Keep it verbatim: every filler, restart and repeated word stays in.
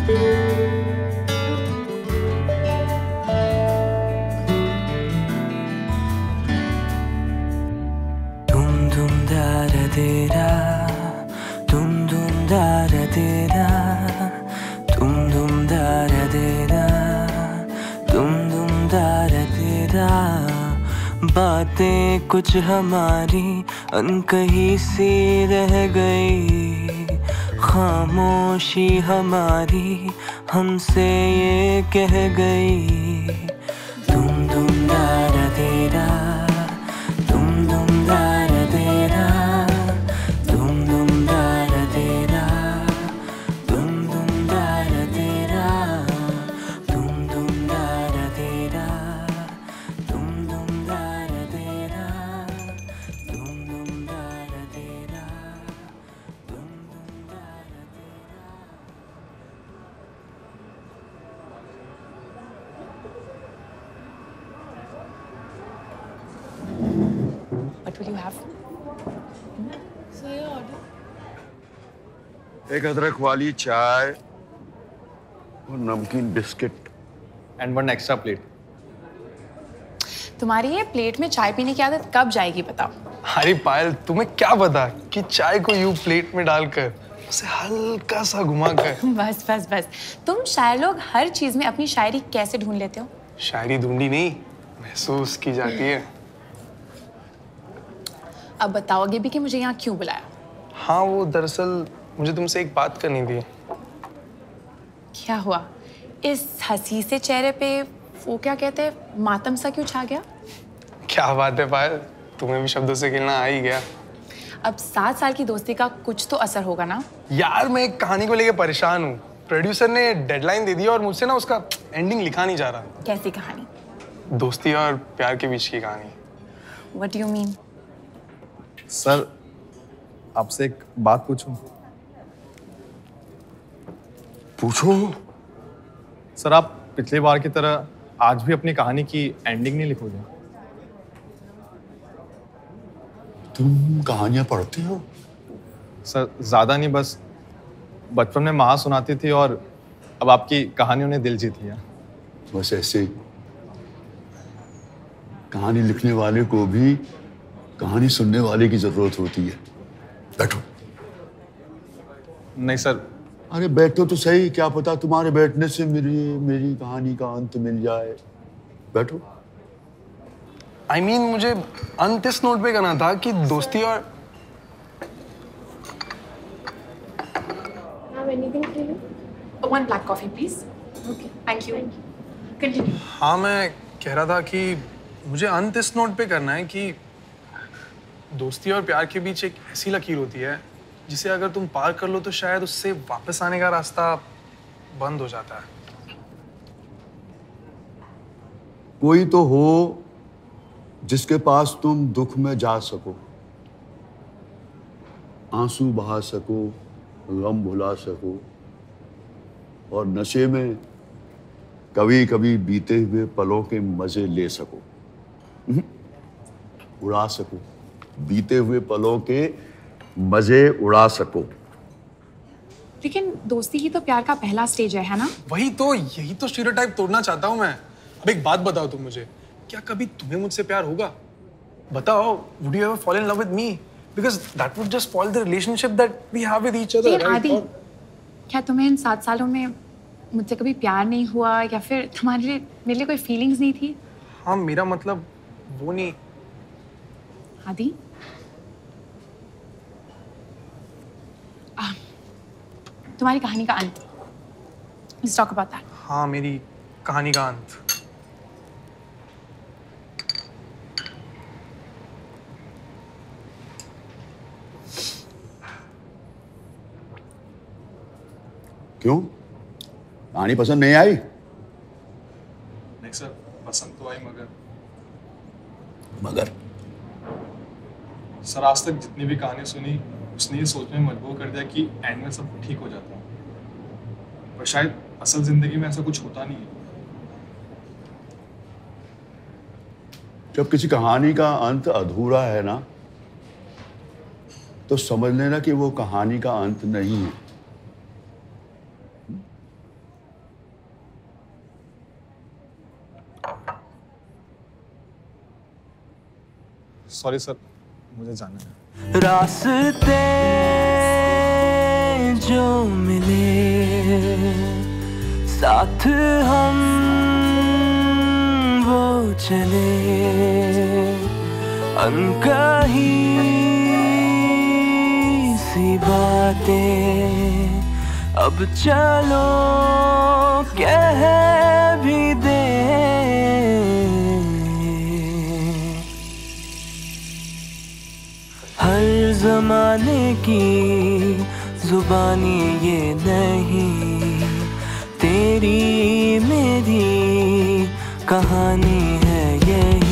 तेरा तुम तुम दारा तेरा तुम तुम दारा तेरा तुम तुम दारा तेरा। बातें कुछ हमारी अनकही सी रह गई, खामोशी हमारी हमसे ये कह गई। तुम तुम दारा तेरा तुम तुम दारा तेरा तुम तुम दारा तेरा तुम तुम दारा तेरा तुम तुम दारा तेरा तुम तुम दारा तेरा तुम तुम दारा तेरा तुम तुम दारा तेरा। What will you have? Sir, your order. एक अदरक वाली चाय और नमकीन biscuit and one extra plate. तुम्हारी ये प्लेट में चाय पीने की आदत कब जाएगी बताओ? अरे पायल, तुम्हें क्या पता कि चाय को यूं प्लेट में डालकर उसे हल्का सा घुमाकर। बस बस बस, तुम शायर लोग हर चीज में अपनी शायरी कैसे ढूंढ लेते हो? शायरी ढूंढी नहीं, महसूस की जाती है। अब बताओगे भी कि मुझे यहाँ क्यों बुलाया? हाँ, वो दरअसल मुझे तुमसे एक बात करनी थी। क्या हुआ? इस हंसी से चेहरे पे वो क्या कहते हैं, मातम सा क्यों छा गया? क्या बात है पायल, तुम्हें भी शब्दों से खेलना आ ही गया। अब सात साल की दोस्ती का कुछ तो असर होगा ना? यार, मैं एक कहानी को लेके परेशान हूँ। प्रोड्यूसर ने डेडलाइन दे दी और मुझसे ना उसका एंडिंग लिखा नहीं जा रहा। कैसी कहानी? दोस्ती और प्यार के बीच की कहानी। What do you mean? Sir, आपसे एक बात पूछूं? पूछो। सर, आप पिछली बार की तरह आज भी अपनी कहानी की एंडिंग नहीं लिखोगे? तुम कहानियां पढ़ते हो? सर, ज्यादा नहीं, बस बचपन में माँ सुनाती थी और अब आपकी कहानियों ने दिल जीत लिया। बस ऐसे ही कहानी लिखने वाले को भी कहानी सुनने वाले की जरूरत होती है। बैठो। नहीं सर। अरे बैठो तो सही, क्या पता तुम्हारे बैठने से मेरी मेरी कहानी का अंत मिल जाए। बैठो। आई I मीन mean, मुझे अंत इस नोट पे करना था कि दोस्ती और Have anything for you? One black coffee, please. Okay. Thank you. Continue. हाँ, मैं कह रहा था कि मुझे अंत इस नोट पे करना है कि दोस्ती और प्यार के बीच एक ऐसी लकीर होती है जिसे अगर तुम पार कर लो तो शायद उससे वापस आने का रास्ता बंद हो जाता है। कोई तो हो जिसके पास तुम दुख में जा सको, आंसू बहा सको, गम भुला सको और नशे में कभी कभी बीते हुए पलों के मजे ले सको, उड़ा सको, बीते हुए पलों के मजे उड़ा सको। लेकिन दोस्ती ही तो प्यार का पहला स्टेज है, है ना? वही तो, यही तो स्टीरियोटाइप तोड़ना चाहता हूँ मैं। अब एक बात बताओ तुम मुझे, क्या कभी तुम्हें मुझसे प्यार होगा? बताओ, would you ever fall in love with me? Because that would just spoil the relationship that we have with each other. लेकिन आदि, क्या तुम्हें इन सात सालों में मुझसे कभी प्यार नहीं हुआ या फिर तुम्हारे लिए मेरे लिए कोई फीलिंग्स नहीं थी? हाँ, मेरा मतलब वो नहीं। आदि, तुम्हारी कहानी का अंत। Let's talk about that. हाँ, मेरी कहानी का अंत। क्यों? कहानी पसंद नहीं आई? नहीं सर, पसंद तो आई, मगर मगर सर आज तक जितनी भी कहानी सुनी उसने ये सोचने में मजबूर कर दिया कि एंड में सब ठीक हो जाता है, पर शायद असल जिंदगी में ऐसा कुछ होता नहीं है। जब किसी कहानी का अंत अधूरा है ना, तो समझ लेना कि वो कहानी का अंत नहीं है। सॉरी सर, मुझे जाना है। रास्ते जो मिले साथ हम वो चले, अनकही सी बातें अब चलो कह भी दे। हर जमाने की जुबानी ये नहीं, तेरी मेरी कहानी है यही।